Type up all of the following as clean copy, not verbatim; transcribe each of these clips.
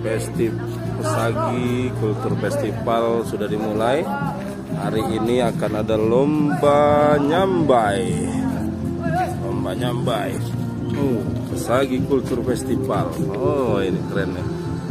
Pesagi Kultur Festival sudah dimulai. Hari ini akan ada lomba nyambai. Pesagi Kultur Festival. Oh, ini keren nih.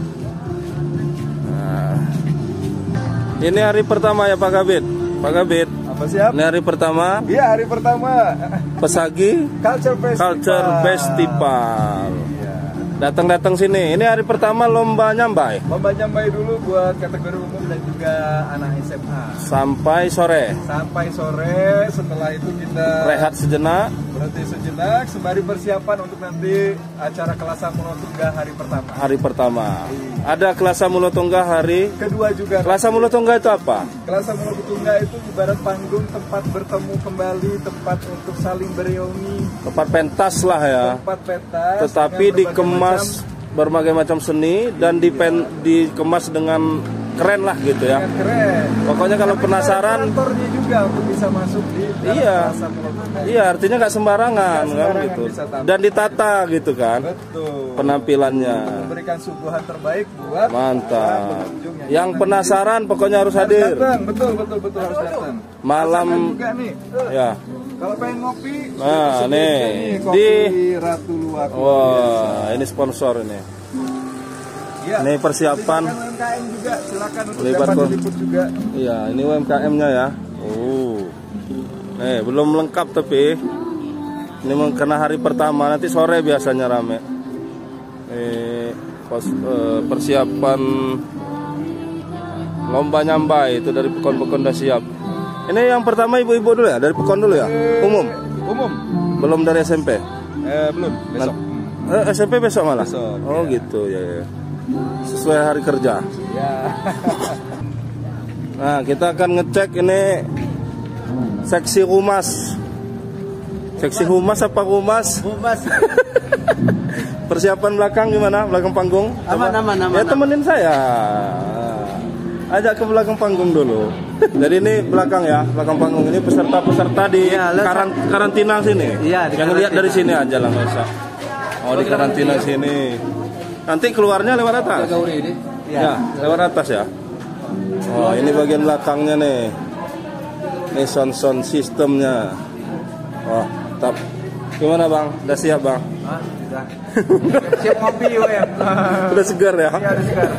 Nah, ini hari pertama ya Pak Kabid. Pak Kabid. Apa siap? Ini hari pertama. Iya, hari pertama. Pesagi Culture Festival. Datang sini. Ini hari pertama lomba nyambai. Lomba nyambai dulu buat kategori umum dan juga anak SMA. Sampai sore. Setelah itu kita Rehat sejenak. berhenti sejenak sembari persiapan untuk nanti acara Kelasa Mulotungga hari pertama. Ada Kelasa Mulotungga hari kedua juga. Kelasa Mulotungga itu apa? Kelasa Mulotungga itu ibarat panggung, tempat bertemu kembali, tempat untuk saling bereuni, Tempat pentas lah ya. tempat pentas. Tetapi dikemas berbagai macam seni dan dikemas dengan keren lah gitu ya. Keren. Pokoknya kalau penasaran, Kantornya juga untuk bisa masuk di Kelasa Mulotungga. iya artinya nggak sembarangan Nggak kan sembarangan, gitu. bisa tampil. Dan ditata gitu kan Betul. penampilannya. Memberikan suguhan terbaik buat Mantap. pengunjung Yang penasaran pokoknya harus hadir. datang. Betul harus datang. Malam Rasakan juga nih. ya. Kalau pengen ngopi, Nah, sebut nih, kopi di- Ratu Luwak. Wah, ini sponsor ini. Ya, Ini persiapan. silakan UMKM juga, silakan untuk Libat dapat kok. diliput juga. Iya, ini UMKM-nya ya. Belum lengkap tapi ini karena hari pertama, nanti sore biasanya rame. Persiapan lomba nyambai itu dari Pekon-Pekon udah siap. Ini yang pertama ibu-ibu dulu ya, dari Pekon dulu ya? Umum? Belum dari SMP? Belum, besok. SMP besok malah? Besok, oh ya. gitu ya. Sesuai hari kerja. Ya. Nah, kita akan ngecek ini seksi humas. Seksi humas apa humas? Humas. Persiapan belakang gimana? Belakang panggung? Aman. Ya temenin saya. Ajak ke belakang panggung dulu. Jadi ini belakang ya, belakang panggung ini peserta-peserta di Ya, karantina sini. Iya, di Yang lihat karantina. dari sini aja lah nggak usah. Oh, di karantina sini. Nanti keluarnya lewat atas. Ya, lewat atas ya. Oh, ini bagian belakangnya nih. Ini sound sistemnya. Oh, tap. Gimana bang? Udah siap bang? Sudah. Siap ngopi, UM. Udah segar ya? Iya, udah segar.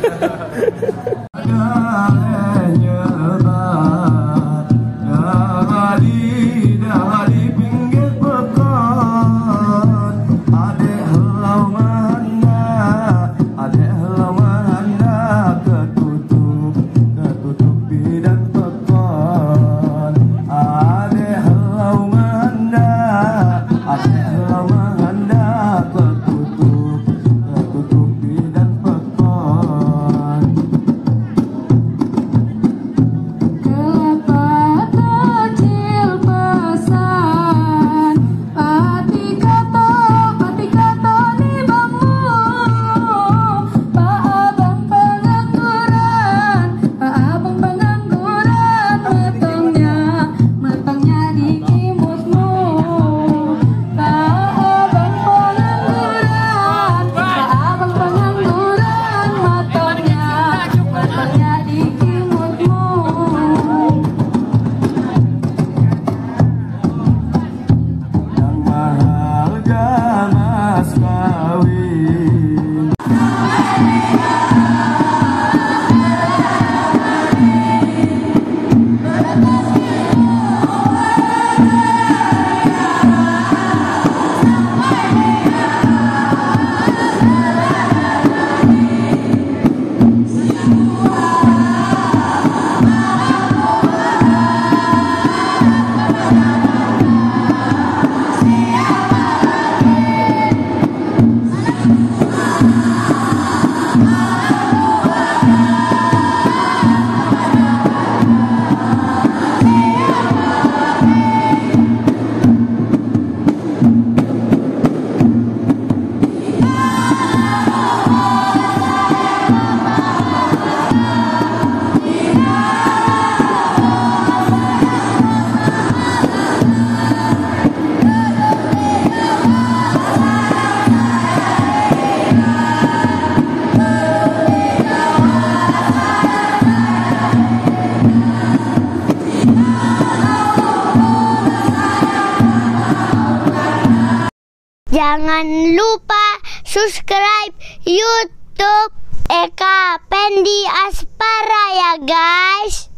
Jangan lupa subscribe YouTube Eka Pendi Aspara ya guys.